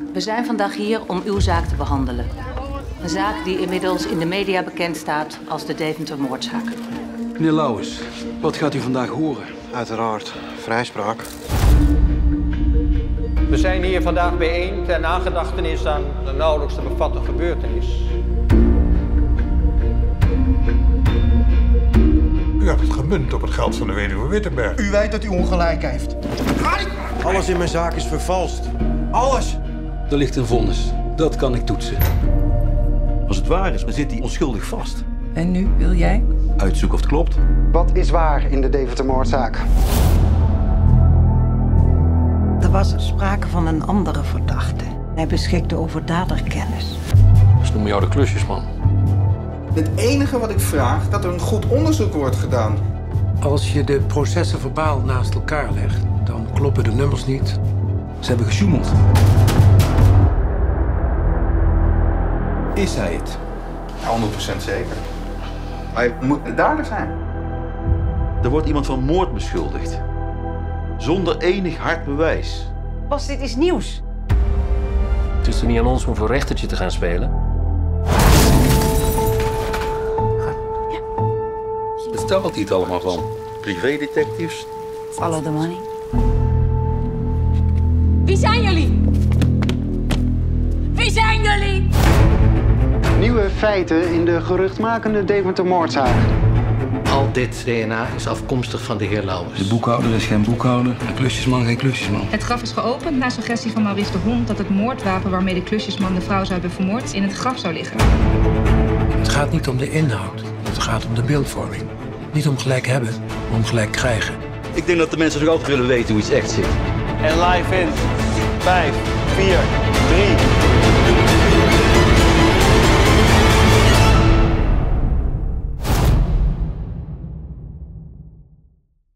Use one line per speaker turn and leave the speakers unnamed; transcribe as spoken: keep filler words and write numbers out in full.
We zijn vandaag hier om uw zaak te behandelen. Een zaak die inmiddels in de media bekend staat als de Deventer-moordzaak.
Meneer Lauwers, wat gaat u vandaag horen?
Uiteraard, vrijspraak.
We zijn hier vandaag bijeen ter nagedachtenis aan de nauwelijks te bevatten gebeurtenis.
U hebt het gemunt op het geld van de weduwe Wittenberg.
U weet dat u ongelijk heeft.
Alles in mijn zaak is vervalst. Alles.
Er ligt een vonnis. Dat kan ik toetsen.
Als het waar is, dan zit hij onschuldig vast.
En nu wil jij?
Uitzoeken of het klopt.
Wat is waar in de Deventer-moordzaak?
Er was sprake van een andere verdachte. Hij beschikte over daderkennis.
Dus noemen jou de klusjesman.
Het enige wat ik vraag, dat er een goed onderzoek wordt gedaan.
Als je de processen verbaal naast elkaar legt, dan kloppen de nummers niet.
Ze hebben gesjoemeld.
Is hij het?
honderd procent zeker. Hij moet de dader zijn.
Er wordt iemand van moord beschuldigd. Zonder enig hard bewijs.
Was dit iets nieuws?
Het is er niet aan ons om voor rechtertje te gaan spelen.
Daar valt hij het allemaal van.
Privédetectives.
Follow the money.
Wie zijn jullie? Wie zijn jullie?
Nieuwe feiten in de geruchtmakende Deventer-moordzaak.
Al dit D N A is afkomstig van de heer Lauwers.
De boekhouder is geen boekhouder. De klusjesman geen klusjesman.
Het graf is geopend na suggestie van Maurice de Hond dat het moordwapen waarmee de klusjesman de vrouw zou hebben vermoord in het graf zou liggen.
Het gaat niet om de inhoud. Het gaat om de beeldvorming. Niet om gelijk hebben, maar om gelijk krijgen.
Ik denk dat de mensen nog altijd willen weten hoe iets echt zit.
En live in vijf, vier, drie...